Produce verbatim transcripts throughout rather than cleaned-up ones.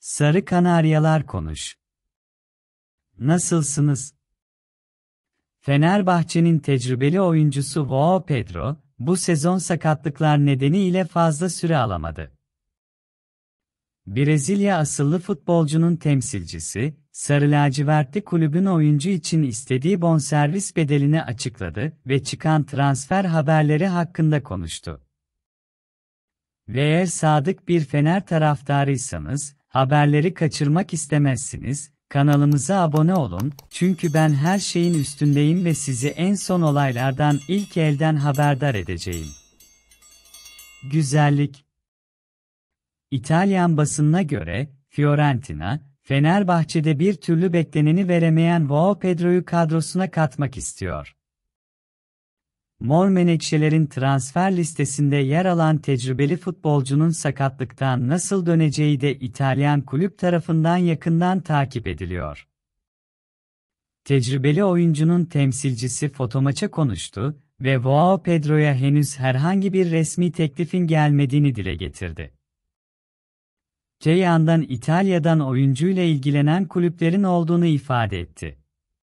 Sarı Kanaryalar konuş. Nasılsınız? Fenerbahçe'nin tecrübeli oyuncusu João Pedro, bu sezon sakatlıklar nedeniyle fazla süre alamadı. Brezilya asıllı futbolcunun temsilcisi, Sarı Lacivertli kulübün oyuncu için istediği bonservis bedelini açıkladı ve çıkan transfer haberleri hakkında konuştu. Ve eğer sadık bir Fener taraftarıysanız, haberleri kaçırmak istemezsiniz, kanalımıza abone olun, çünkü ben her şeyin üstündeyim ve sizi en son olaylardan ilk elden haberdar edeceğim. Güzellik. İtalyan basınına göre, Fiorentina, Fenerbahçe'de bir türlü bekleneni veremeyen João Pedro'yu kadrosuna katmak istiyor. Mor Menekşelerin transfer listesinde yer alan tecrübeli futbolcunun sakatlıktan nasıl döneceği de İtalyan kulüp tarafından yakından takip ediliyor. Tecrübeli oyuncunun temsilcisi Fotomaç'a konuştu ve João Pedro'ya henüz herhangi bir resmi teklifin gelmediğini dile getirdi. Öte yandan İtalya'dan oyuncuyla ilgilenen kulüplerin olduğunu ifade etti.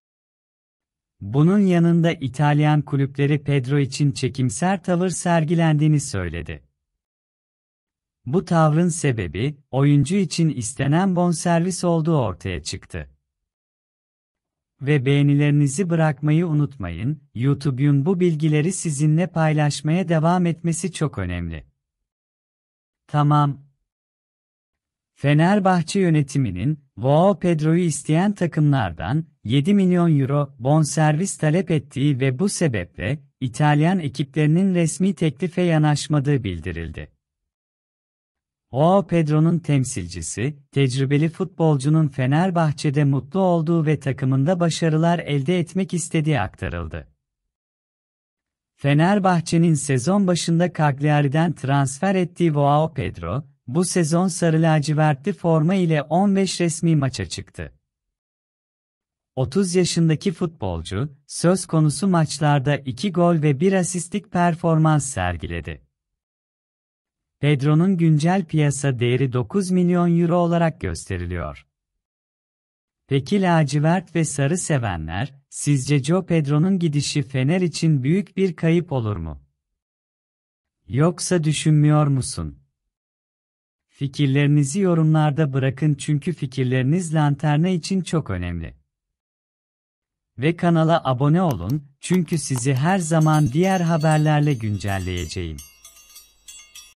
Bunun yanında İtalyan kulüpleri Pedro için çekimser tavır sergilendiğini söyledi. Bu tavrın sebebi, oyuncu için istenen bonservis olduğu ortaya çıktı. Ve beğenilerinizi bırakmayı unutmayın, YouTube'un bu bilgileri sizinle paylaşmaya devam etmesi çok önemli. Tamam. Fenerbahçe yönetiminin, João Pedro'yu isteyen takımlardan, yedi milyon euro bonservis talep ettiği ve bu sebeple, İtalyan ekiplerinin resmi teklife yanaşmadığı bildirildi. João Pedro'nun temsilcisi, tecrübeli futbolcunun Fenerbahçe'de mutlu olduğu ve takımında başarılar elde etmek istediği aktarıldı. Fenerbahçe'nin sezon başında Cagliari'den transfer ettiği João Pedro, bu sezon sarı lacivertli forma ile on beş resmi maça çıktı. otuz yaşındaki futbolcu, söz konusu maçlarda iki gol ve bir asistlik performans sergiledi. Pedro'nun güncel piyasa değeri dokuz milyon euro olarak gösteriliyor. Peki lacivert ve sarı sevenler, sizce João Pedro'nun gidişi Fener için büyük bir kayıp olur mu? Yoksa düşünmüyor musun? Fikirlerinizi yorumlarda bırakın çünkü fikirleriniz Lanterna için çok önemli. Ve kanala abone olun, çünkü sizi her zaman diğer haberlerle güncelleyeceğim.